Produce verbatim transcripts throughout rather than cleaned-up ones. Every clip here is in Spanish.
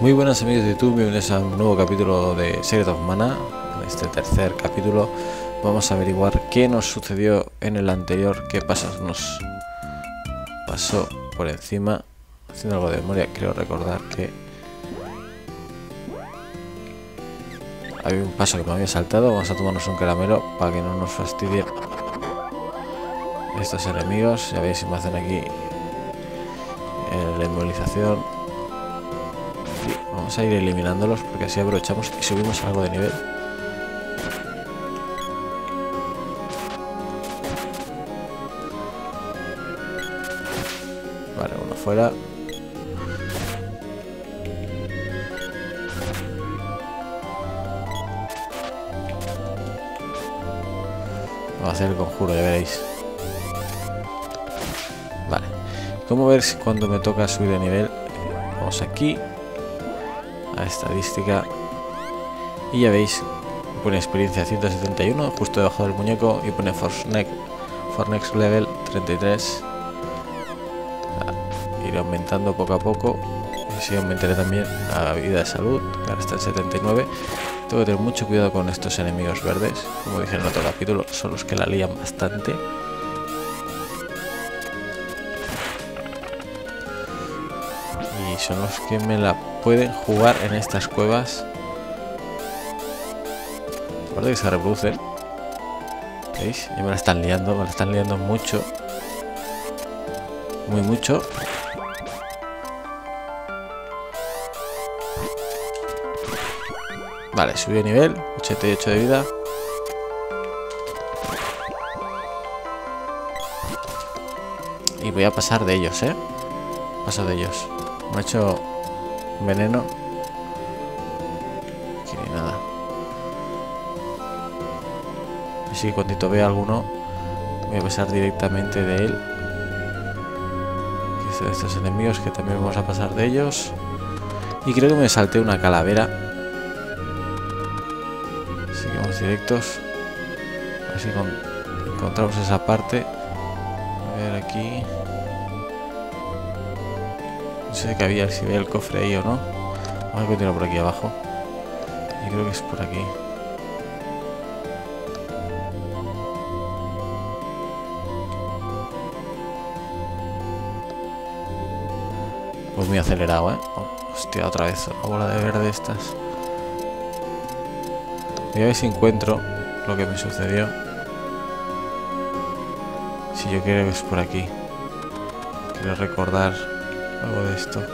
Muy buenas amigos de YouTube, bienvenidos a un nuevo capítulo de Secret of Mana. En este tercer capítulo vamos a averiguar qué nos sucedió en el anterior, qué pasas nos pasó por encima. Haciendo algo de memoria, creo recordar que había un paso que me había saltado. Vamos a tomarnos un caramelo para que no nos fastidien estos enemigos. Ya veis, si me hacen aquí eh, la inmovilización. Vamos a ir eliminándolos porque así aprovechamos y subimos algo de nivel. Vale, uno fuera. Vamos a hacer el conjuro, ya veréis. Vale. ¿Cómo ver si cuando me toca subir de nivel? Vamos aquí a estadística y ya veis, pone experiencia ciento setenta y uno justo debajo del muñeco y pone for next, for next level treinta y tres. Ir aumentando poco a poco y así aumentaré también la vida de salud, que ahora está en setenta y nueve. Tengo que tener mucho cuidado con estos enemigos verdes, como dije en otro capítulo, son los que la lían bastante. Y son los que me la pueden jugar en estas cuevas. Aparte que se reproducen. ¿Veis? Ya me la están liando, me la están liando mucho. Muy mucho. Vale, subí de nivel, ochenta y ocho de vida. Y voy a pasar de ellos, ¿eh? Paso de ellos. Me ha hecho veneno. Aquí ni nada. Así que cuando vea alguno, voy a pasar directamente de él. Aquí están estos enemigos que también vamos a pasar de ellos. Y creo que me salté una calavera. Así que vamos directos. A ver si encontramos esa parte. A ver aquí. No sé que había, si veía el cofre ahí o no. Vamos a continuar por aquí abajo. Y creo que es por aquí. Pues muy acelerado, ¿eh? Oh, hostia, otra vez una bola de verde estas. Voy a ver si encuentro lo que me sucedió. Si yo creo que es por aquí. Quiero recordar algo de esto.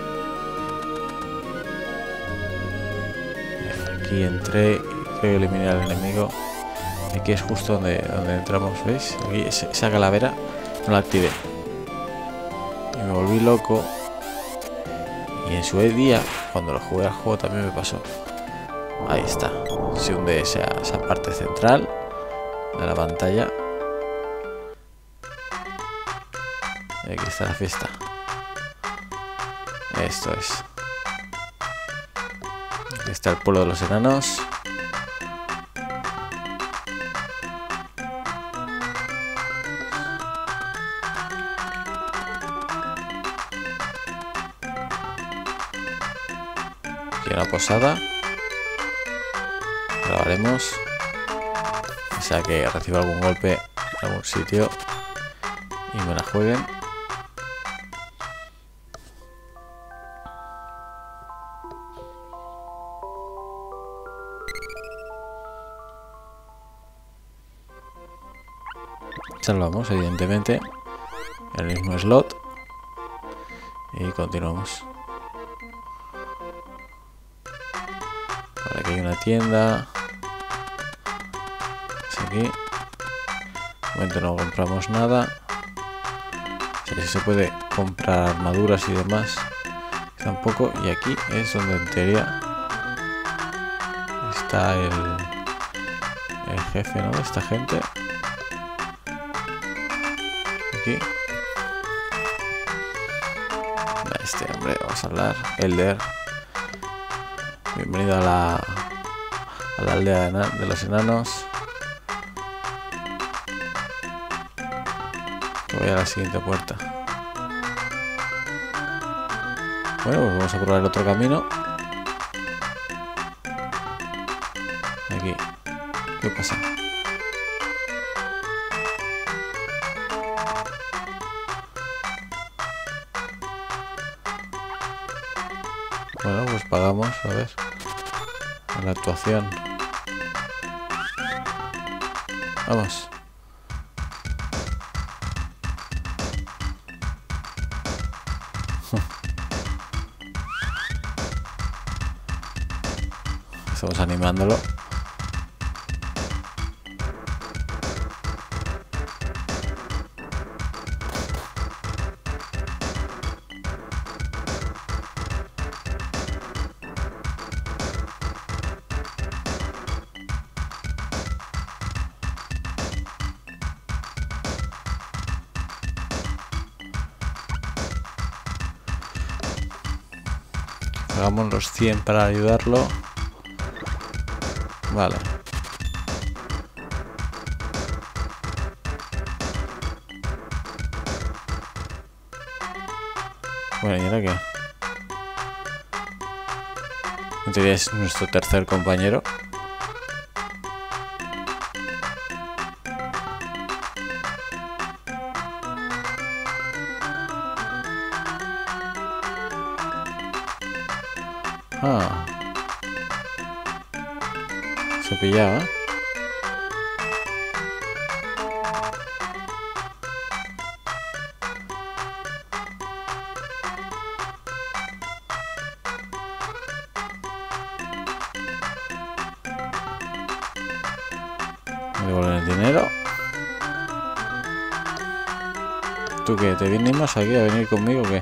Aquí entré y creo que eliminé al enemigo. Aquí es justo donde, donde entramos, ¿veis? Aquí esa calavera no la activé. Y me volví loco. Y en su día, cuando lo jugué al juego, también me pasó. Ahí está. Se hunde esa, esa parte central de la pantalla. Y aquí está la fiesta. Esto es. Aquí está el pueblo de los enanos. Aquí una posada. Grabaremos. O sea que reciba algún golpe en algún sitio y me la jueguen. Salvamos evidentemente el mismo slot y continuamos. Por aquí hay una tienda. Es aquí. De momento no compramos nada. O sea, si se puede comprar armaduras y demás, tampoco. Y aquí es donde en teoría está el, el jefe, ¿no? De esta gente. Aquí. Este hombre, vamos a hablar. Elder. Bienvenido a la, a la aldea de, de los enanos. Que voy a la siguiente puerta. Bueno, pues vamos a probar el otro camino. ¿Qué pasa? Bueno, pues pagamos, a ver. En la actuación. Vamos. Estamos animándolo. Hagamos los cien para ayudarlo. Vale. Bueno, ¿y ahora qué? En teoría es nuestro tercer compañero. Ah. Se pillaba. Me devuelven el dinero. ¿Tú qué? ¿Te vinimos aquí a venir conmigo o qué?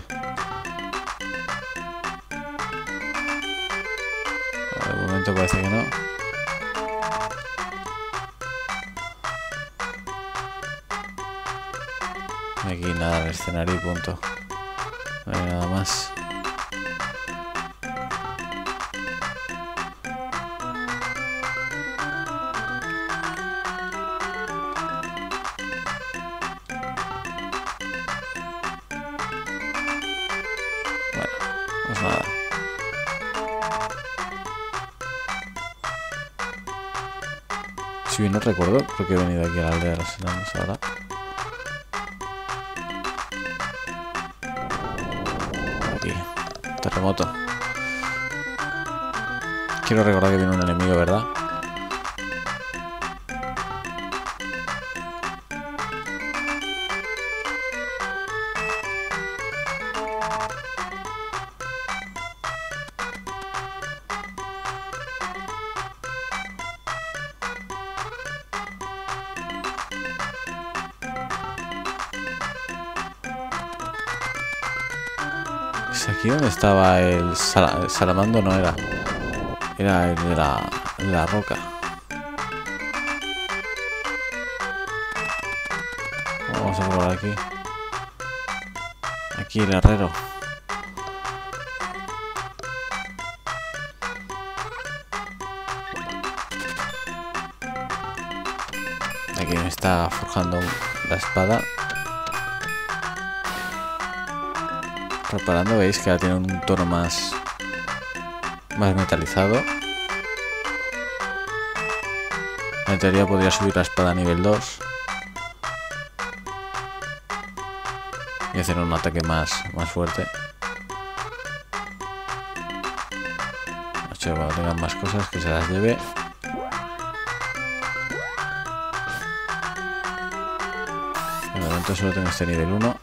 De momento parece que no. Aquí nada, el escenario y punto. No hay nada más. Bueno, pues nada. Si bien no recuerdo, creo que he venido aquí a la aldea de los enanos ahora. Aquí, terremoto. Quiero recordar que viene un enemigo, ¿verdad? Aquí donde estaba el, sal el salamando no era. Era el de la, de la roca. Vamos a probar aquí. Aquí el herrero. Aquí me está forjando la espada. Reparando, veis que ahora tiene un tono más más metalizado. En teoría podría subir la espada a nivel dos y hacer un ataque más, más fuerte. Cuando tengan más cosas que se las lleve. De momento solo tengo este nivel uno.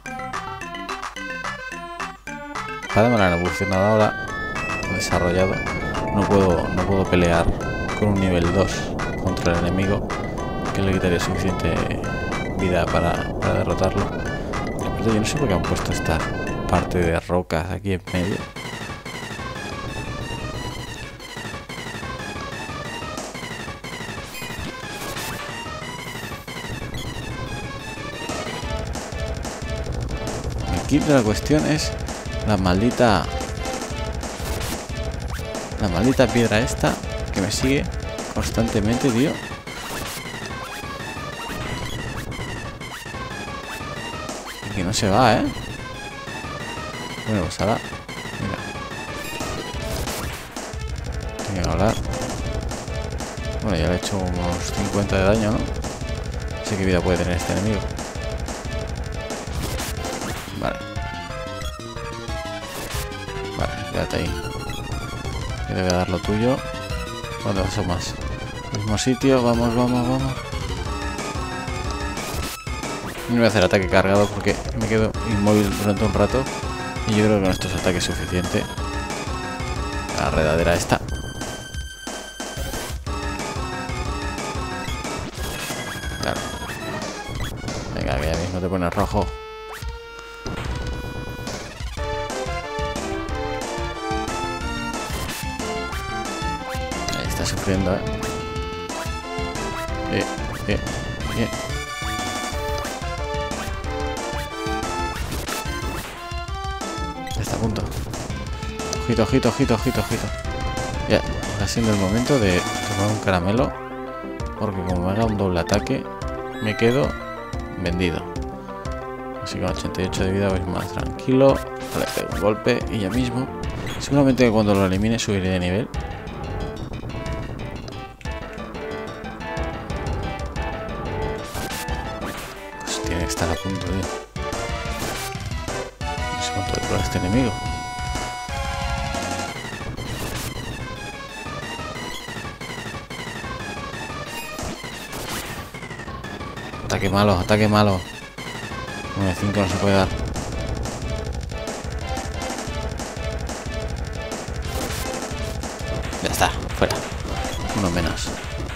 Para de la evolucionadora desarrollado no puedo no puedo pelear con un nivel dos contra el enemigo, que le quitaría suficiente vida para, para derrotarlo. Aparte, yo no sé por qué han puesto esta parte de rocas aquí en medio. Aquí la cuestión es la maldita la maldita piedra esta que me sigue constantemente, tío. Y que no se va, eh. Bueno, pues ahora, mira, tengo que hablar. Bueno, ya le he hecho unos cincuenta de daño, ¿no? No sé qué vida puede tener este enemigo. Vale. Vale, quédate ahí. Yo te voy a dar lo tuyo. ¿Cuántos son más? Mismo sitio, vamos, vamos, vamos. No voy a hacer ataque cargado porque me quedo inmóvil durante un rato. Y yo creo que con estos ataques es suficiente. La redadera esta. Claro. Venga, que ya mismo te pones rojo. Ahí está sufriendo, eh. Eh, eh, eh. Está a punto. Ojito, ojito, ojito, ojito, ojito. Ya, está siendo el momento de tomar un caramelo. Porque como me haga un doble ataque, me quedo vendido. Así que con ochenta y ocho de vida voy más tranquilo. Le pego un golpe y ya mismo. Seguramente que cuando lo elimine subiré de nivel. Pues tiene que estar a punto de... No sé cuánto de este enemigo. Ataque malo, ataque malo. nueve cinco no se puede dar. Ya está, fuera. Uno menos.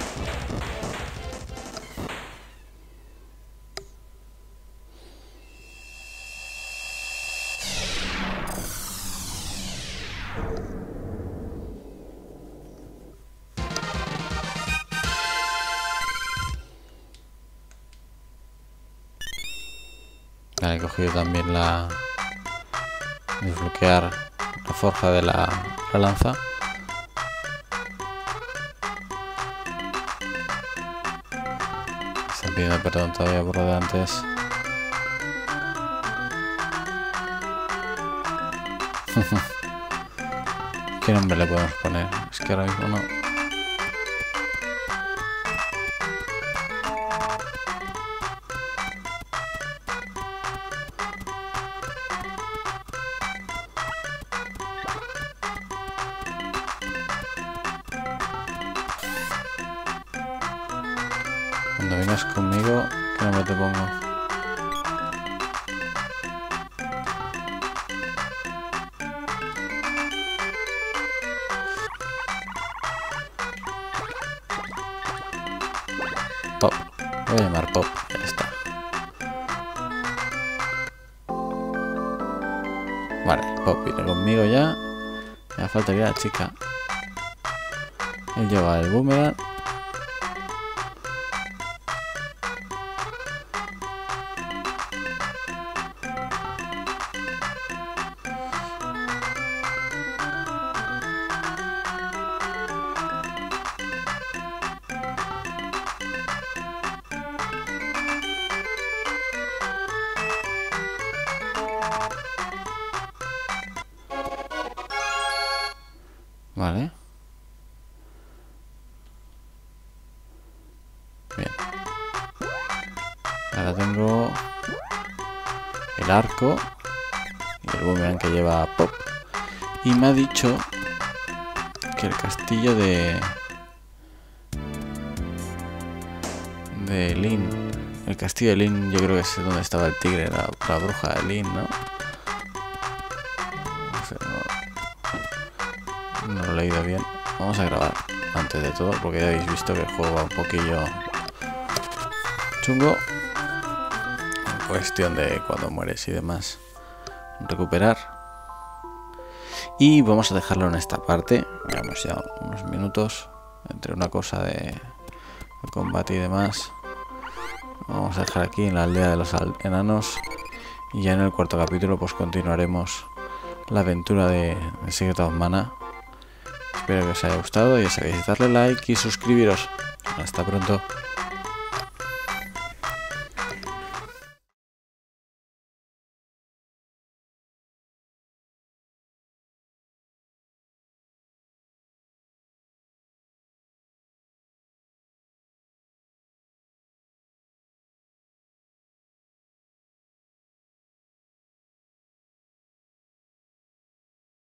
Vale, he cogido también la... desbloquear la forja de la, la lanza. Están pidiendo perdón todavía por lo de antes. ¿Qué nombre le podemos poner? Es que ahora mismo no... Cuando vengas conmigo, ¿qué nombre te pongo? Pop. Voy a llamar Pop. Ya está. Vale, Pop viene conmigo ya. Me faltaría la chica. Él lleva el boomerang. Vale. Bien. Ahora tengo el arco y el boomerang que lleva Pop. Y me ha dicho que el castillo de... de Lyn. El castillo de Lyn yo creo que es donde estaba el tigre, la, la bruja de Lyn, ¿no? No sé, no, no lo he leído bien. Vamos a grabar antes de todo porque ya habéis visto que el juego va un poquillo chungo. En cuestión de cuando mueres y demás recuperar. Y vamos a dejarlo en esta parte. Llevamos ya unos minutos entre una cosa de, de combate y demás. Vamos a dejar aquí en la aldea de los enanos. Y ya en el cuarto capítulo pues continuaremos la aventura de, de Secret of Mana. Espero que os haya gustado. Ya sabéis, darle like y suscribiros. Hasta pronto.